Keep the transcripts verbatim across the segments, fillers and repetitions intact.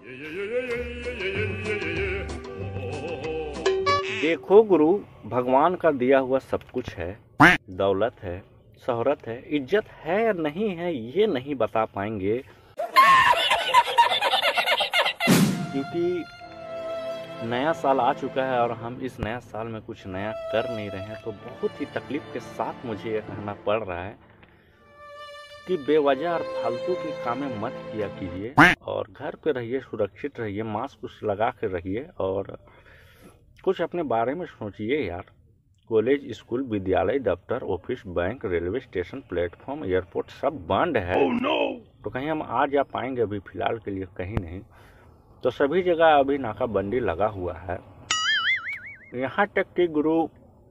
देखो गुरु, भगवान का दिया हुआ सब कुछ है, दौलत है, शोहरत है, इज्जत है या नहीं है ये नहीं बता पाएंगे, क्योंकि नया साल आ चुका है और हम इस नया साल में कुछ नया कर नहीं रहे हैं। तो बहुत ही तकलीफ के साथ मुझे ये कहना पड़ रहा है कि बेवजह और फालतू की कामें मत किया कीजिए और घर पे रहिए, सुरक्षित रहिए, मास्क कुछ लगा कर रहिए और कुछ अपने बारे में सोचिए यार। कॉलेज, स्कूल, विद्यालय, दफ्तर, office, bank, railway station, platform, airport सब बंद है। oh, no! तो कहीं हम आ जा पाएंगे? अभी फिलहाल के लिए कहीं नहीं। तो सभी जगह अभी नाकाबंदी लगा हुआ है। यहाँ तक कि गुरु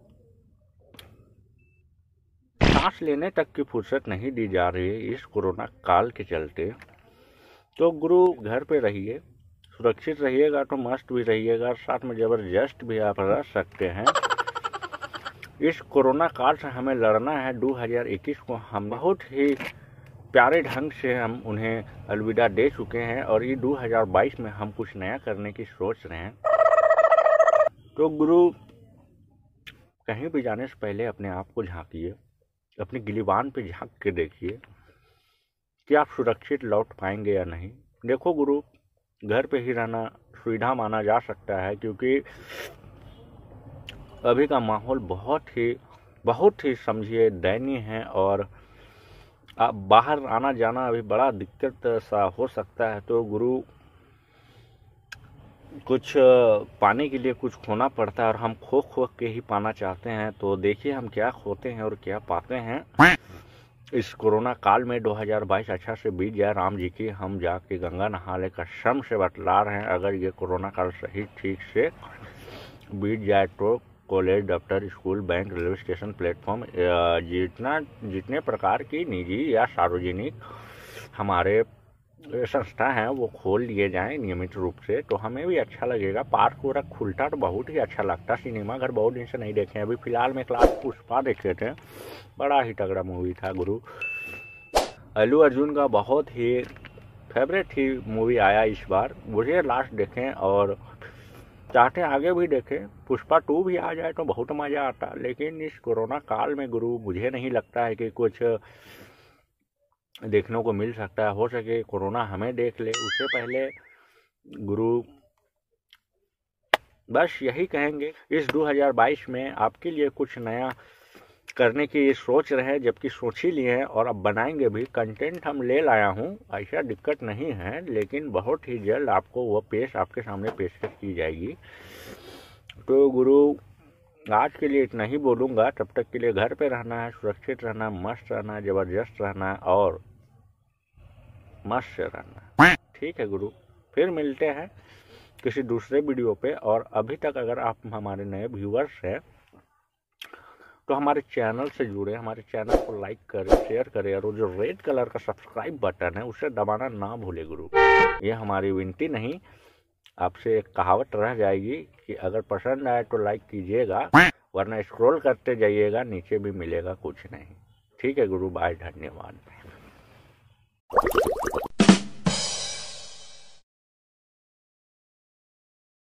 सांस लेने तक की फुर्सत नहीं दी जा रही है इस कोरोना काल के चलते। तो गुरु घर पे रहिए, सुरक्षित रहिएगा तो मस्त भी रहिएगा, साथ में जबरदस्त भी आप रह सकते हैं। इस कोरोना काल से हमें लड़ना है। दो हज़ार इक्कीस को हम बहुत ही प्यारे ढंग से हम उन्हें अलविदा दे चुके हैं और ये दो हज़ार बाईस में हम कुछ नया करने की सोच रहे हैं। तो गुरु कहीं भी जाने से पहले अपने आप को झांकिए, अपने गिलीबान पे झांक के देखिए कि आप सुरक्षित लौट पाएंगे या नहीं। देखो गुरु, घर पे ही रहना सुविधा माना जा सकता है, क्योंकि अभी का माहौल बहुत ही बहुत ही समझिए दयनीय है और आप बाहर आना जाना अभी बड़ा दिक्कत सा हो सकता है। तो गुरु कुछ पाने के लिए कुछ खोना पड़ता है और हम खो खो के ही पाना चाहते हैं। तो देखिए हम क्या खोते हैं और क्या पाते हैं। इस कोरोना काल में दो हज़ार बाईस अच्छा से बीत जाए। राम जी की हम जाके गंगा नहा ले कसम से बतला रहे हैं, अगर ये कोरोना काल सही ठीक से बीत जाए तो कॉलेज, दफ्तर, school, bank, railway station, platform, जितना जितने प्रकार की निजी या सार्वजनिक हमारे संस्था हैं वो खोल लिए जाएं नियमित रूप से, तो हमें भी अच्छा लगेगा। पार्क पूरा खुलता तो बहुत ही अच्छा लगता। सिनेमा घर बहुत दिन से नहीं देखे, अभी फिलहाल में क्लास पुष्पा देखे थे, बड़ा ही तगड़ा मूवी था गुरु। अल्लू अर्जुन का बहुत ही फेवरेट ही मूवी आया इस बार, मुझे लास्ट देखें और चाहते हैं आगे भी देखें। पुष्पा टू भी आ जाए तो बहुत मज़ा आता, लेकिन इस कोरोना काल में गुरु मुझे नहीं लगता है कि कुछ देखने को मिल सकता है। हो सके कोरोना हमें देख ले, उससे पहले गुरु बस यही कहेंगे इस दो हज़ार बाईस में आपके लिए कुछ नया करने की सोच रहे, जबकि सोच ही लिए हैं और अब बनाएंगे भी। कंटेंट हम ले लाया हूँ, ऐसा दिक्कत नहीं है, लेकिन बहुत ही जल्द आपको वो पेश आपके सामने पेशकश की जाएगी। तो गुरु आज के लिए इतना ही बोलूँगा। तब तक के लिए घर पे रहना है, सुरक्षित रहना, मस्त रहना, जबरदस्त रहना और मस्त रहना। ठीक है गुरु, फिर मिलते हैं किसी दूसरे वीडियो पे। और अभी तक अगर आप हमारे नए व्यूअर्स हैं तो हमारे चैनल से जुड़े, हमारे चैनल को लाइक करें, शेयर करें और वो जो रेड कलर का सब्सक्राइब बटन है उसे दबाना ना भूले गुरु। ये हमारी विनती नहीं, आपसे एक कहावत रह जाएगी कि अगर पसंद आए तो लाइक कीजिएगा, वरना स्क्रॉल करते जाइएगा, नीचे भी मिलेगा कुछ नहीं। ठीक है गुरु, बाय, धन्यवाद।